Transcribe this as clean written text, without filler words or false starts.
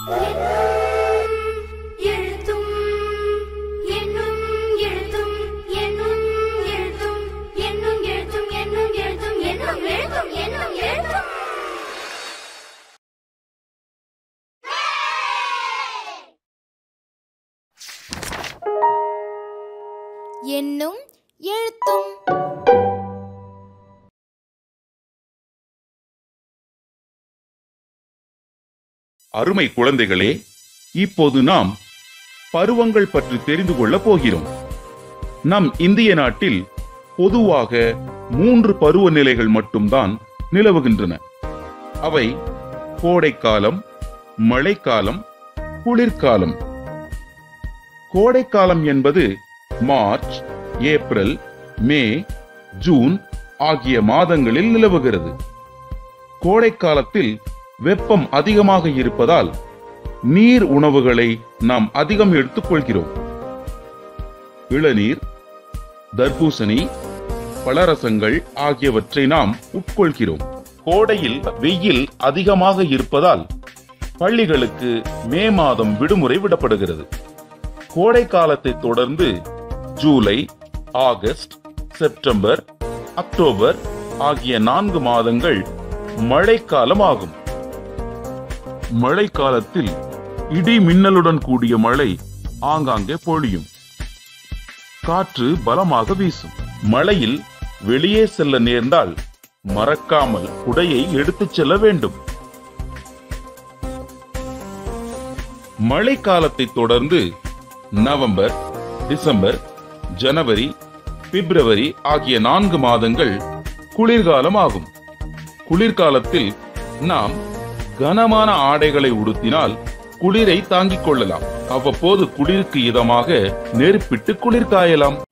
எண்ணும் எழுத்தும். அருமை குழந்தைகளே, இப்போது நாம் பருவங்கள் பற்றி தெரிந்து கொள்ளப் போகிறோம். நம் இந்திய நாட்டில் பொதுவாக 3 பருவநிலைகள் மட்டும்தான் நிலவுகின்றன. அவை கோடைக்காலம், மழைக்காலம், குளிர்காலம். கோடைக்காலம் என்பது மார்ச், ஏப்ரல், மே, ஜூன் ஆகிய மாதங்களில் நிலவுகிறது. கோடைக்காலத்தில் வெப்பம் அதிகமாக இருப்பதால் நீர் உணவுகளை நாம் அதிகம் எடுத்துக்கொள்கிறோம். இளநீர், தர்பூசணி, பழரசங்கள் ஆகியவற்றை நாம் உட்கொள்கிறோம். கோடையில் வெயில் அதிகமாக இருப்பதால் பள்ளிகளுக்கு மே மாதம் விடுமுறை விடப்படுகிறது. கோடை காலத்தை தொடர்ந்து ஜூலை, ஆகஸ்ட், செப்டம்பர், அக்டோபர் ஆகிய 4 மாதங்கள் மழைக்காலம் ஆகும். மழைக்காலத்தில் இடி மின்னலுடன் கூடிய மழை ஆங்காங்கே பொழியும். காற்று பலமாக வீசும். மழையில் வெளியே செல்ல நேர்ந்தால் மறக்காமல் குடையை எடுத்துச் செல்ல வேண்டும். மழைக்காலத்தை தொடர்ந்து நவம்பர், டிசம்பர், ஜனவரி, பிப்ரவரி ஆகிய 4 மாதங்கள் குளிர்காலம் ஆகும். குளிர்காலத்தில் நாம் கனமான ஆடைகளை உடுத்தினால் குளிரை தாங்கிக் கொள்ளலாம். அவ்வப்போது குளிருக்கு இதமாக நெருப்பிட்டு குளிர் காயலாம்.